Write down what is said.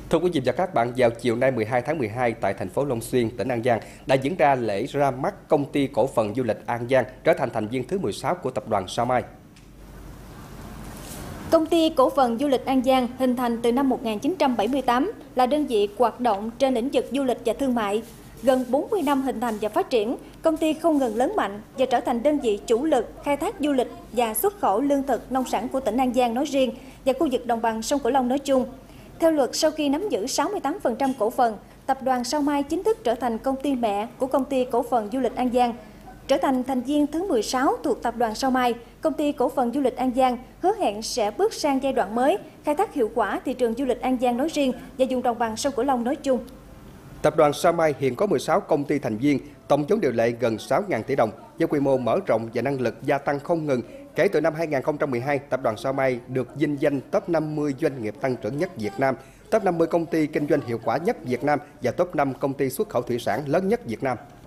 Thưa quý vị và các bạn, vào chiều nay 12 tháng 12 tại thành phố Long Xuyên, tỉnh An Giang đã diễn ra lễ ra mắt công ty cổ phần du lịch An Giang trở thành thành viên thứ 16 của tập đoàn Sao Mai. Công ty cổ phần du lịch An Giang hình thành từ năm 1978 là đơn vị hoạt động trên lĩnh vực du lịch và thương mại. Gần 40 năm hình thành và phát triển, công ty không ngừng lớn mạnh và trở thành đơn vị chủ lực khai thác du lịch và xuất khẩu lương thực, nông sản của tỉnh An Giang nói riêng và khu vực đồng bằng sông Cửu Long nói chung. Theo luật, sau khi nắm giữ 68% cổ phần, tập đoàn Sao Mai chính thức trở thành công ty mẹ của công ty cổ phần du lịch An Giang. Trở thành thành viên thứ 16 thuộc tập đoàn Sao Mai, công ty cổ phần du lịch An Giang hứa hẹn sẽ bước sang giai đoạn mới, khai thác hiệu quả thị trường du lịch An Giang nói riêng và vùng đồng bằng sông Cửu Long nói chung. Tập đoàn Sao Mai hiện có 16 công ty thành viên, tổng vốn điều lệ gần 6.000 tỷ đồng, với quy mô mở rộng và năng lực gia tăng không ngừng. Kể từ năm 2012, tập đoàn Sao Mai được vinh danh top 50 doanh nghiệp tăng trưởng nhất Việt Nam, top 50 công ty kinh doanh hiệu quả nhất Việt Nam và top 5 công ty xuất khẩu thủy sản lớn nhất Việt Nam.